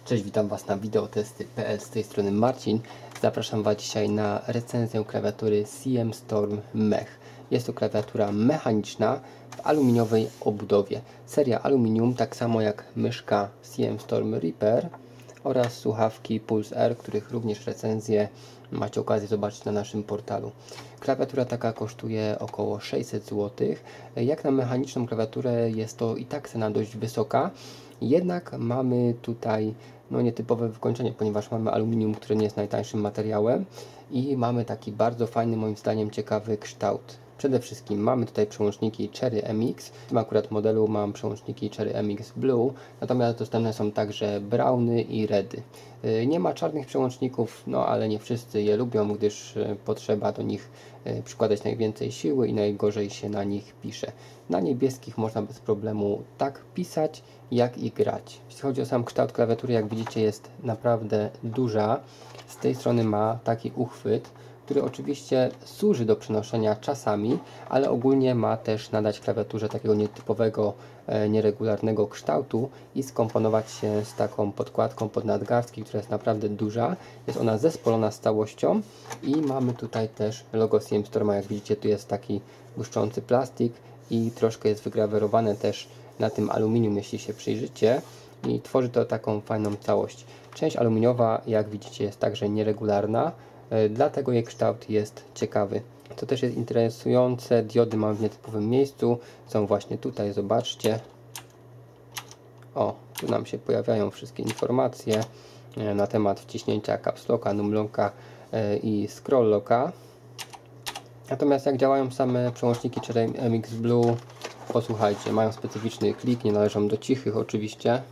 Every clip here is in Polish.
Cześć, witam Was na wideotesty.pl, z tej strony Marcin. Zapraszam Was dzisiaj na recenzję klawiatury CM Storm Mech. Jest to klawiatura mechaniczna w aluminiowej obudowie. Seria aluminium, tak samo jak myszka CM Storm Reaper oraz słuchawki Pulse R, których również recenzję macie okazję zobaczyć na naszym portalu. Klawiatura taka kosztuje około 600 zł. Jak na mechaniczną klawiaturę jest to i tak cena dość wysoka. Jednak mamy tutaj nietypowe wykończenie, ponieważ mamy aluminium, które nie jest najtańszym materiałem i mamy taki bardzo fajny, moim zdaniem ciekawy kształt. Przede wszystkim mamy tutaj przełączniki Cherry MX. W tym akurat modelu mam przełączniki Cherry MX Blue, natomiast dostępne są także browny i redy. Nie ma czarnych przełączników, ale nie wszyscy je lubią, gdyż potrzeba do nich przykładać najwięcej siły i najgorzej się na nich pisze. Na niebieskich można bez problemu tak pisać, jak i grać. Jeśli chodzi o sam kształt klawiatury, jak widzicie, jest naprawdę duża. Z tej strony ma taki uchwyt, który oczywiście służy do przenoszenia czasami, ale ogólnie ma też nadać klawiaturze takiego nietypowego, nieregularnego kształtu i skomponować się z taką podkładką pod nadgarstki, która jest naprawdę duża. Jest ona zespolona z całością i mamy tutaj też logo CM Storma. Jak widzicie, tu jest taki błyszczący plastik i troszkę jest wygrawerowane też na tym aluminium, jeśli się przyjrzycie, i tworzy to taką fajną całość. Część aluminiowa, jak widzicie, jest także nieregularna, dlatego jej kształt jest ciekawy. Co też jest interesujące, diody mam w nietypowym miejscu, są właśnie tutaj, zobaczcie. O, tu nam się pojawiają wszystkie informacje na temat wciśnięcia caps locka, num locka i scroll locka. Natomiast jak działają same przełączniki Cherry MX Blue, posłuchajcie, mają specyficzny klik, nie należą do cichych oczywiście.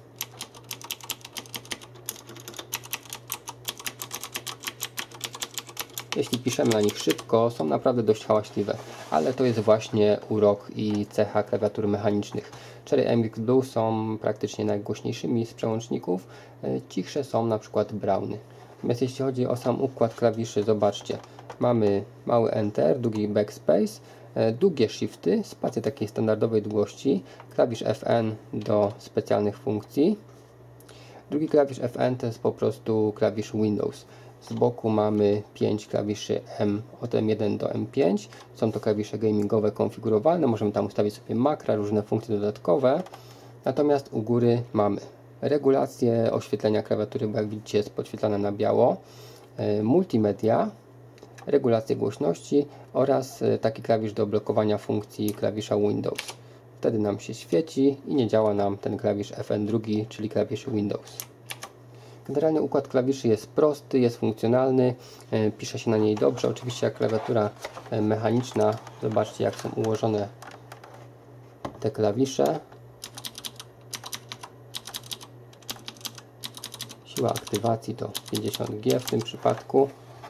Jeśli piszemy na nich szybko, są naprawdę dość hałaśliwe, ale to jest właśnie urok i cecha klawiatur mechanicznych. Cherry MX Blue są praktycznie najgłośniejszymi z przełączników, cichsze są na przykład browny. Natomiast jeśli chodzi o sam układ klawiszy, zobaczcie, mamy mały Enter, długi Backspace, długie Shifty, spację takiej standardowej długości, klawisz Fn do specjalnych funkcji. Drugi klawisz Fn to jest po prostu klawisz Windows. Z boku mamy 5 klawiszy M od M1 do M5. Są to klawisze gamingowe konfigurowalne. Możemy tam ustawić sobie makra, różne funkcje dodatkowe. Natomiast u góry mamy regulację oświetlenia klawiatury, bo jak widzicie jest podświetlane na biało. Multimedia, regulację głośności oraz taki klawisz do blokowania funkcji klawisza Windows. Wtedy nam się świeci i nie działa nam ten klawisz Fn2, czyli klawisz Windows. Generalnie układ klawiszy jest prosty, jest funkcjonalny, pisze się na niej dobrze. Oczywiście jak klawiatura mechaniczna, zobaczcie jak są ułożone te klawisze. Siła aktywacji to 50G w tym przypadku.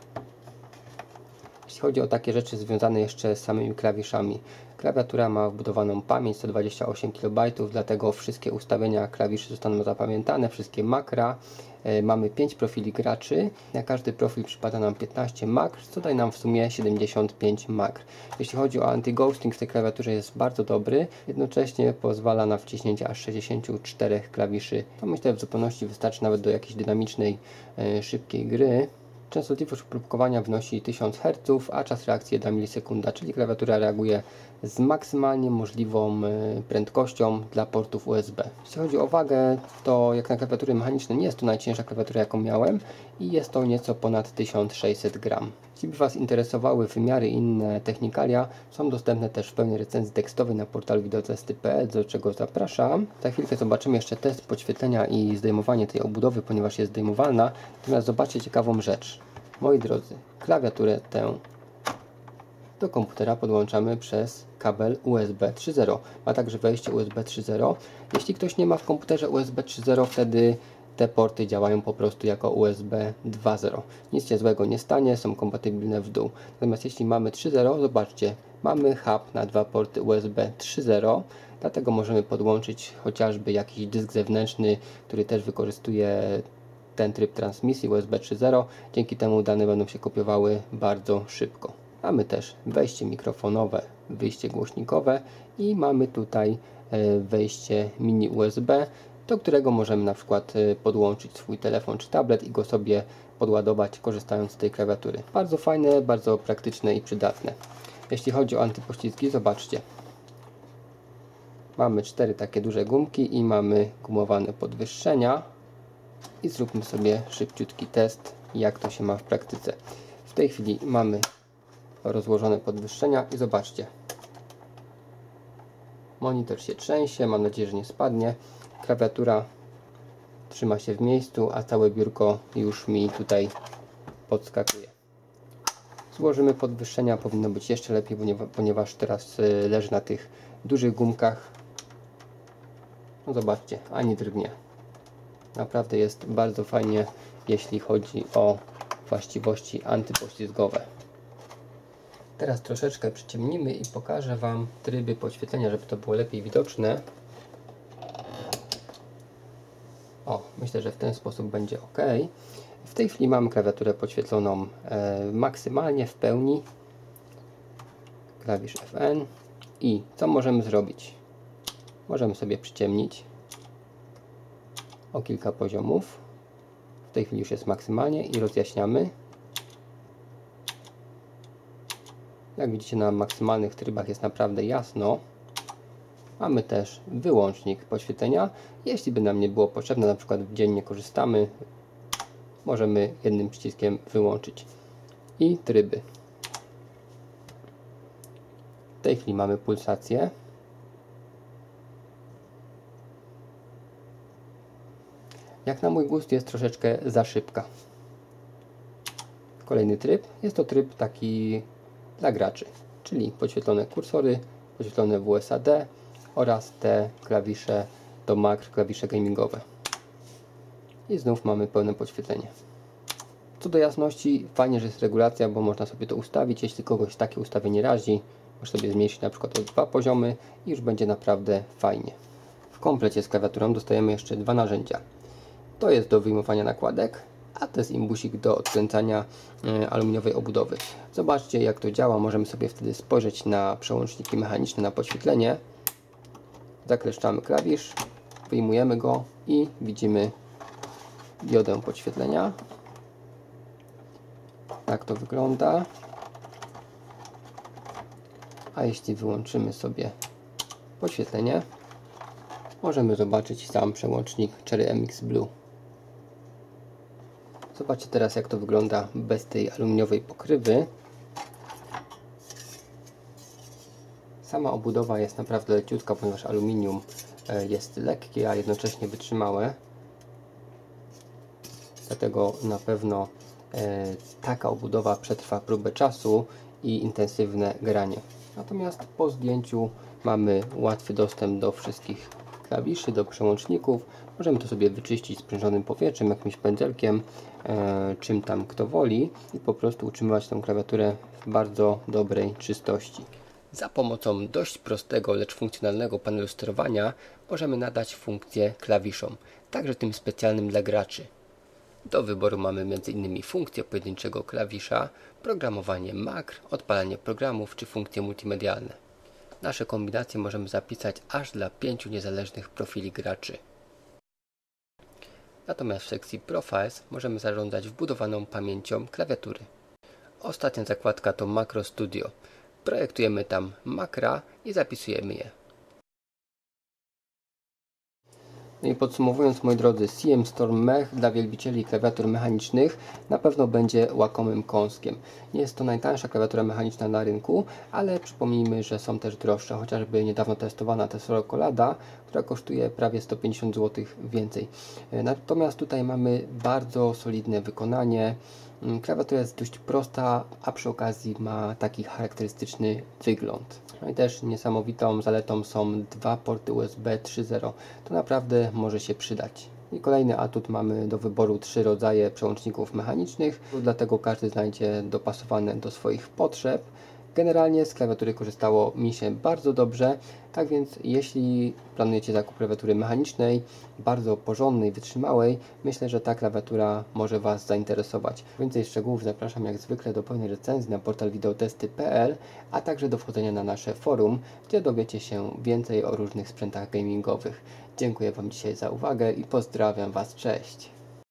Jeśli chodzi o takie rzeczy związane jeszcze z samymi klawiszami, klawiatura ma wbudowaną pamięć 128 KB, dlatego wszystkie ustawienia klawiszy zostaną zapamiętane, wszystkie makra. Mamy 5 profili graczy, na każdy profil przypada nam 15 makr, co daje nam w sumie 75 makr. Jeśli chodzi o anti-ghosting w tej klawiaturze jest bardzo dobry, jednocześnie pozwala na wciśnięcie aż 64 klawiszy. To myślę w zupełności wystarczy nawet do jakiejś dynamicznej, szybkiej gry. Częstotliwość próbkowania wynosi 1000 Hz, a czas reakcji 1 milisekunda, czyli klawiatura reaguje z maksymalnie możliwą prędkością dla portów USB. Jeśli chodzi o wagę, to jak na klawiatury mechaniczne nie jest to najcięższa klawiatura jaką miałem i jest to nieco ponad 1600 gram. Jeśli by Was interesowały wymiary i inne technikalia, są dostępne też w pełnej recenzji tekstowej na portalu wideotesty.pl, do czego zapraszam. Za chwilkę zobaczymy jeszcze test podświetlenia i zdejmowanie tej obudowy, ponieważ jest zdejmowalna. Natomiast zobaczcie ciekawą rzecz. Moi drodzy, klawiaturę tę do komputera podłączamy przez kabel USB 3.0. Ma także wejście USB 3.0. Jeśli ktoś nie ma w komputerze USB 3.0, wtedy te porty działają po prostu jako USB 2.0. Nic się złego nie stanie, są kompatybilne w dół. Natomiast jeśli mamy 3.0, zobaczcie, mamy hub na dwa porty USB 3.0, dlatego możemy podłączyć chociażby jakiś dysk zewnętrzny, który też wykorzystuje ten tryb transmisji USB 3.0. Dzięki temu dane będą się kopiowały bardzo szybko. Mamy też wejście mikrofonowe, wyjście głośnikowe i mamy tutaj wejście mini USB. do którego możemy na przykład podłączyć swój telefon czy tablet i go sobie podładować, korzystając z tej klawiatury. Bardzo fajne, bardzo praktyczne i przydatne. Jeśli chodzi o antypoślizgi, zobaczcie. Mamy 4 takie duże gumki i mamy gumowane podwyższenia. I zróbmy sobie szybciutki test, jak to się ma w praktyce. W tej chwili mamy rozłożone podwyższenia i zobaczcie. Monitor się trzęsie, mam nadzieję, że nie spadnie. Klawiatura trzyma się w miejscu, a całe biurko już mi tutaj podskakuje. Złożymy podwyższenia, powinno być jeszcze lepiej, ponieważ teraz leży na tych dużych gumkach. No zobaczcie, ani drgnie. Naprawdę jest bardzo fajnie, jeśli chodzi o właściwości antypoślizgowe. Teraz troszeczkę przyciemnimy i pokażę Wam tryby podświetlenia, żeby to było lepiej widoczne. O, myślę, że w ten sposób będzie ok. W tej chwili mamy klawiaturę podświetloną maksymalnie w pełni. Klawisz Fn. I co możemy zrobić? Możemy sobie przyciemnić o kilka poziomów. W tej chwili już jest maksymalnie i rozjaśniamy. Jak widzicie, na maksymalnych trybach jest naprawdę jasno. Mamy też wyłącznik podświetlenia. Jeśli by nam nie było potrzebne, na przykład w dzień nie korzystamy, możemy jednym przyciskiem wyłączyć. I tryby. W tej chwili mamy pulsację. Jak na mój gust jest troszeczkę za szybka. Kolejny tryb. Jest to tryb taki dla graczy, czyli podświetlone kursory, podświetlone WSAD oraz te klawisze do makr, klawisze gamingowe. I znów mamy pełne podświetlenie. Co do jasności, fajnie, że jest regulacja, bo można sobie to ustawić. Jeśli kogoś takie ustawienie razi, można sobie zmniejszyć na przykład o 2 poziomy i już będzie naprawdę fajnie. W komplecie z klawiaturą dostajemy jeszcze 2 narzędzia. To jest do wyjmowania nakładek, a to jest imbusik do odkręcania aluminiowej obudowy. Zobaczcie, jak to działa. Możemy sobie wtedy spojrzeć na przełączniki mechaniczne, na podświetlenie. Zakleszczamy klawisz, wyjmujemy go i widzimy diodę podświetlenia. Tak to wygląda. A jeśli wyłączymy sobie podświetlenie, możemy zobaczyć sam przełącznik Cherry MX Blue. Zobaczcie teraz, jak to wygląda bez tej aluminiowej pokrywy. Sama obudowa jest naprawdę leciutka, ponieważ aluminium jest lekkie, a jednocześnie wytrzymałe. Dlatego na pewno taka obudowa przetrwa próbę czasu i intensywne granie. Natomiast po zdjęciu mamy łatwy dostęp do wszystkich klawiszy, do przełączników. Możemy to sobie wyczyścić sprężonym powietrzem, jakimś pędzelkiem, czym tam kto woli i po prostu utrzymywać tę klawiaturę w bardzo dobrej czystości. Za pomocą dość prostego, lecz funkcjonalnego panelu sterowania możemy nadać funkcję klawiszom, także tym specjalnym dla graczy. Do wyboru mamy m.in. funkcję pojedynczego klawisza, programowanie makr, odpalanie programów czy funkcje multimedialne. Nasze kombinacje możemy zapisać aż dla 5 niezależnych profili graczy. Natomiast w sekcji Profiles możemy zarządzać wbudowaną pamięcią klawiatury. Ostatnia zakładka to Macro Studio. Projektujemy tam makra i zapisujemy je. No i podsumowując, moi drodzy, CM Storm Mech dla wielbicieli klawiatur mechanicznych na pewno będzie łakomym kąskiem. Nie jest to najtańsza klawiatura mechaniczna na rynku, ale przypomnijmy, że są też droższe, chociażby niedawno testowana Tesoro Collada, która kosztuje prawie 150 zł więcej. Natomiast tutaj mamy bardzo solidne wykonanie. Klawiatura jest dość prosta, a przy okazji ma taki charakterystyczny wygląd. No i też niesamowitą zaletą są 2 porty USB 3.0. To naprawdę może się przydać. I kolejny atut, mamy do wyboru 3 rodzaje przełączników mechanicznych, dlatego każdy znajdzie dopasowane do swoich potrzeb. Generalnie z klawiatury korzystało mi się bardzo dobrze, tak więc jeśli planujecie zakup klawiatury mechanicznej, bardzo porządnej, wytrzymałej, myślę, że ta klawiatura może Was zainteresować. Więcej szczegółów zapraszam jak zwykle do pełnej recenzji na portal wideotesty.pl, a także do wchodzenia na nasze forum, gdzie dowiecie się więcej o różnych sprzętach gamingowych. Dziękuję Wam dzisiaj za uwagę i pozdrawiam Was, cześć!